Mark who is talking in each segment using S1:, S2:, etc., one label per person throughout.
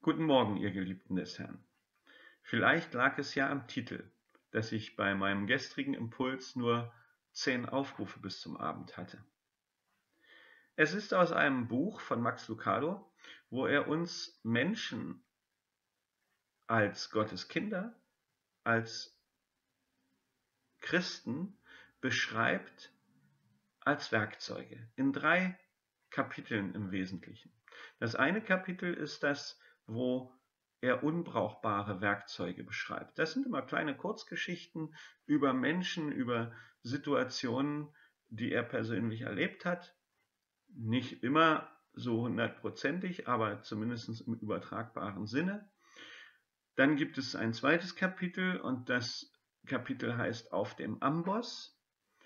S1: Guten Morgen, ihr Geliebten des Herrn. Vielleicht lag es ja am Titel, dass ich bei meinem gestrigen Impuls nur 10 Aufrufe bis zum Abend hatte. Es ist aus einem Buch von Max Lucado, wo er uns Menschen als Gottes Kinder, als Christen beschreibt als Werkzeuge in 3 Kapiteln im Wesentlichen. Das eine Kapitel ist das, wo er unbrauchbare Werkzeuge beschreibt. Das sind immer kleine Kurzgeschichten über Menschen, über Situationen, die er persönlich erlebt hat. Nicht immer so hundertprozentig, aber zumindest im übertragbaren Sinne. Dann gibt es ein zweites Kapitel und das Kapitel heißt Auf dem Amboss,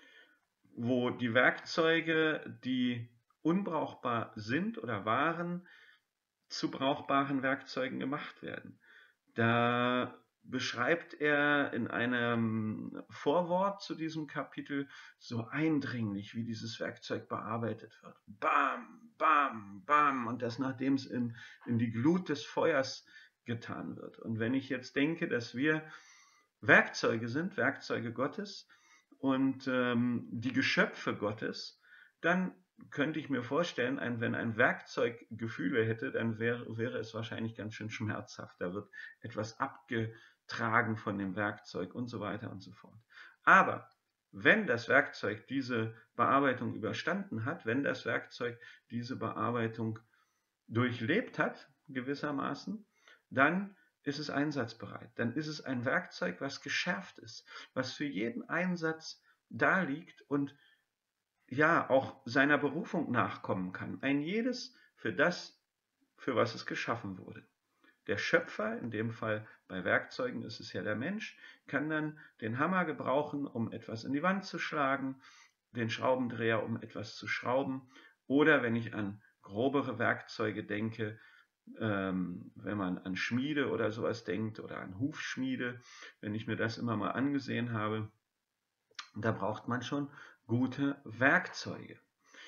S1: wo die Werkzeuge, die unbrauchbar sind oder waren, zu brauchbaren Werkzeugen gemacht werden. Da beschreibt er in einem Vorwort zu diesem Kapitel so eindringlich, wie dieses Werkzeug bearbeitet wird. Bam, bam, bam, und das nachdem es in die Glut des Feuers getan wird. Und wenn ich jetzt denke, dass wir Werkzeuge sind, Werkzeuge Gottes und die Geschöpfe Gottes, dann könnte ich mir vorstellen, wenn ein Werkzeug Gefühle hätte, dann wäre es wahrscheinlich ganz schön schmerzhaft. Da wird etwas abgetragen von dem Werkzeug und so weiter und so fort. Aber wenn das Werkzeug diese Bearbeitung überstanden hat, wenn das Werkzeug diese Bearbeitung durchlebt hat, gewissermaßen, dann ist es einsatzbereit. Dann ist es ein Werkzeug, was geschärft ist, was für jeden Einsatz da liegt und ja auch seiner Berufung nachkommen kann. Ein jedes für das, für was es geschaffen wurde. Der Schöpfer, in dem Fall bei Werkzeugen ist es ja der Mensch, kann dann den Hammer gebrauchen, um etwas in die Wand zu schlagen, den Schraubendreher, um etwas zu schrauben, oder wenn ich an grobere Werkzeuge denke, wenn man an Schmiede oder sowas denkt oder an Hufschmiede, wenn ich mir das immer mal angesehen habe, da braucht man schon gute Werkzeuge.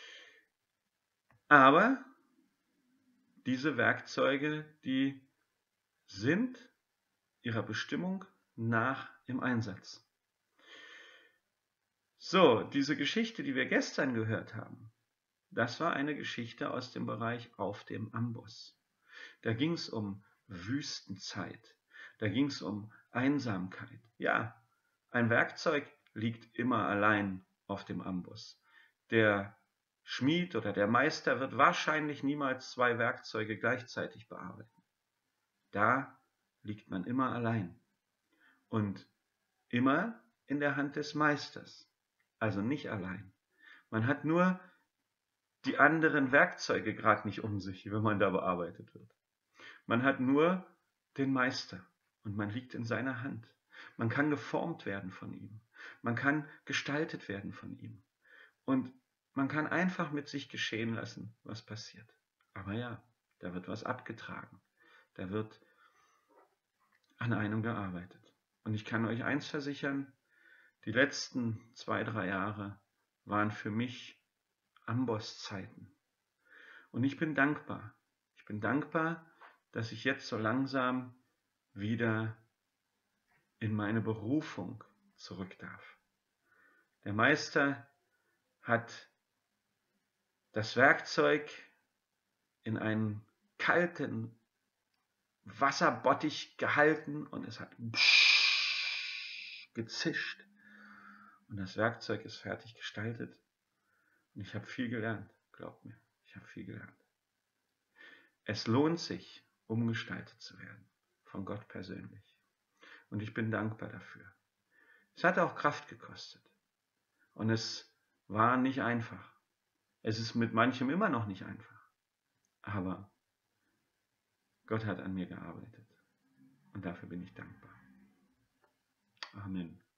S1: Aber diese Werkzeuge, die sind ihrer Bestimmung nach im Einsatz. So, diese Geschichte, die wir gestern gehört haben, das war eine Geschichte aus dem Bereich Auf dem Amboss. Da ging es um Wüstenzeit, da ging es um Einsamkeit. Ja, ein Werkzeug liegt immer allein auf dem Amboss. Der Schmied oder der Meister wird wahrscheinlich niemals 2 Werkzeuge gleichzeitig bearbeiten. Da liegt man immer allein und immer in der Hand des Meisters, also nicht allein. Man hat nur die anderen Werkzeuge gerade nicht um sich, wenn man da bearbeitet wird. Man hat nur den Meister und man liegt in seiner Hand. Man kann geformt werden von ihm. Man kann gestaltet werden von ihm. Und man kann einfach mit sich geschehen lassen, was passiert. Aber ja, da wird was abgetragen. Da wird an einem gearbeitet. Und ich kann euch eins versichern, die letzten 2, 3 Jahre waren für mich Ambosszeiten. Und ich bin dankbar. Ich bin dankbar, dass ich jetzt so langsam wieder in meine Berufung zurück darf. Der Meister hat das Werkzeug in einen kalten Wasserbottich gehalten und es hat gezischt. Und das Werkzeug ist fertig gestaltet. Und ich habe viel gelernt, glaubt mir, ich habe viel gelernt. Es lohnt sich, umgestaltet zu werden, von Gott persönlich. Und ich bin dankbar dafür. Es hat auch Kraft gekostet. Und es war nicht einfach. Es ist mit manchem immer noch nicht einfach. Aber Gott hat an mir gearbeitet. Und dafür bin ich dankbar. Amen.